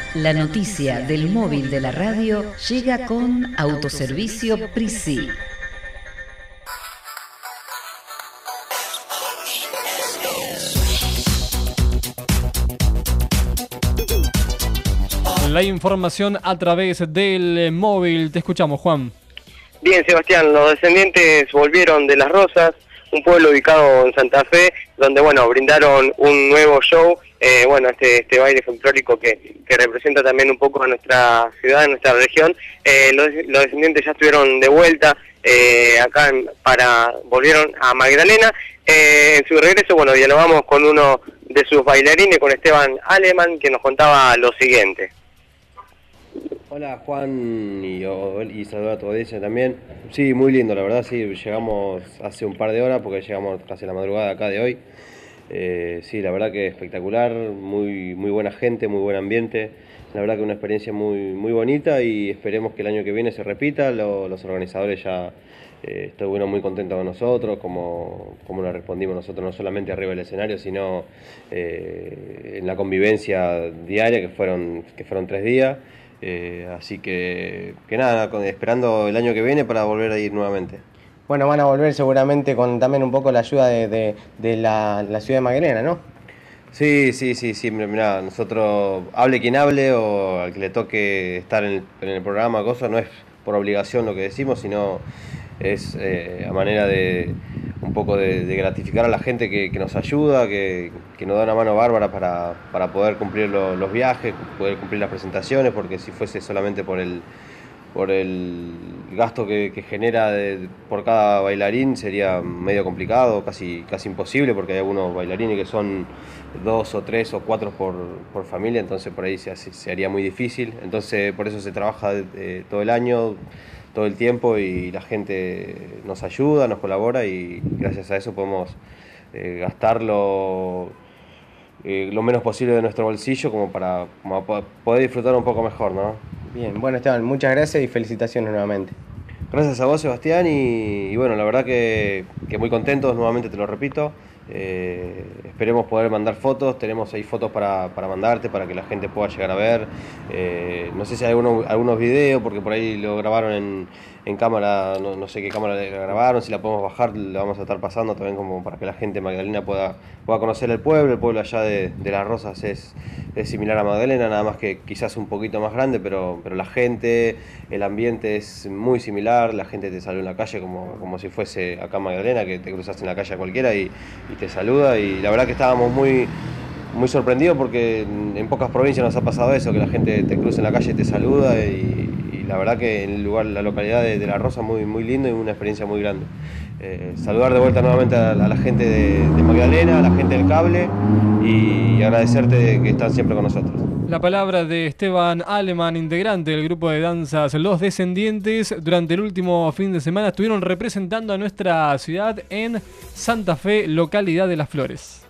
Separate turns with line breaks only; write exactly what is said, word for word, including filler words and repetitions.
La noticia del móvil de la radio llega con Autoservicio Prisi.
La información a través del móvil. Te escuchamos, Juan.
Bien, Sebastián, los descendientes volvieron de Las Rosas, un pueblo ubicado en Santa Fe, donde, bueno, brindaron un nuevo show, eh, bueno, este este baile folclórico que, que representa también un poco a nuestra ciudad, a nuestra región. Eh, los, los descendientes ya estuvieron de vuelta eh, acá en, para, volvieron a Magdalena. Eh, en su regreso, bueno, dialogamos con uno de sus bailarines, con Esteban Aleman, que nos contaba lo siguiente.
Hola Juan y, y saludo a tu audiencia también. Sí, muy lindo, la verdad, sí, llegamos hace un par de horas porque llegamos casi a la madrugada acá de hoy. Eh, sí, la verdad que espectacular, muy, muy buena gente, muy buen ambiente. La verdad que una experiencia muy, muy bonita y esperemos que el año que viene se repita. Lo, los organizadores ya eh, estuvieron muy contentos con nosotros, como, como nos respondimos nosotros, no solamente arriba del escenario, sino eh, en la convivencia diaria, que fueron, que fueron tres días. Eh, así que, que nada, con, esperando el año que viene para volver a ir nuevamente.
Bueno, van a volver seguramente con también un poco la ayuda de, de, de la, la ciudad de Magdalena, ¿no?
Sí, sí, sí, sí, mirá, nosotros, hable quien hable o al que le toque estar en el, en el programa, cosa, no es por obligación lo que decimos, sino es eh, a manera de un poco de, de gratificar a la gente que, que nos ayuda, que, que nos da una mano bárbara para, para poder cumplir lo, los viajes, poder cumplir las presentaciones, porque si fuese solamente por el, por el gasto que, que genera de, por cada bailarín sería medio complicado, casi, casi imposible, porque hay algunos bailarines que son dos o tres o cuatro por, por familia, entonces por ahí se, hace, se haría muy difícil. Entonces por eso se trabaja eh, todo el año, todo el tiempo, y la gente nos ayuda, nos colabora, y gracias a eso podemos eh, gastarlo eh, lo menos posible de nuestro bolsillo, como para como poder disfrutar un poco mejor, ¿no?
Bien, bueno Esteban, muchas gracias y felicitaciones nuevamente.
Gracias a vos, Sebastián, y, y bueno, la verdad que, que muy contentos, nuevamente te lo repito. Eh, esperemos poder mandar fotos, tenemos ahí fotos para, para mandarte, para que la gente pueda llegar a ver. Eh, no sé si hay algunos, algunos videos, porque por ahí lo grabaron en, en cámara, no, no sé qué cámara le grabaron, si la podemos bajar, la vamos a estar pasando también como para que la gente de Magdalena pueda, pueda conocer el pueblo. El pueblo allá de, de Las Rosas es, es similar a Magdalena, nada más que quizás un poquito más grande, pero, pero la gente, el ambiente es muy similar, la gente te saluda en la calle como, como si fuese acá en Magdalena, que te cruzas en la calle a cualquiera y, y te saluda, y la verdad que estábamos muy, muy sorprendidos porque en, en pocas provincias nos ha pasado eso, que la gente te cruza en la calle y te saluda, y, y la verdad que en el lugar, la localidad de, de La Rosa, muy, muy lindo y una experiencia muy grande. Eh, saludar de vuelta nuevamente a, a la gente de, de Magdalena, a la gente del cable, y agradecerte que están siempre con nosotros.
La palabra de Esteban Aleman, integrante del grupo de danzas Los Descendientes. Durante el último fin de semana estuvieron representando a nuestra ciudad en Santa Fe, localidad de Las Flores.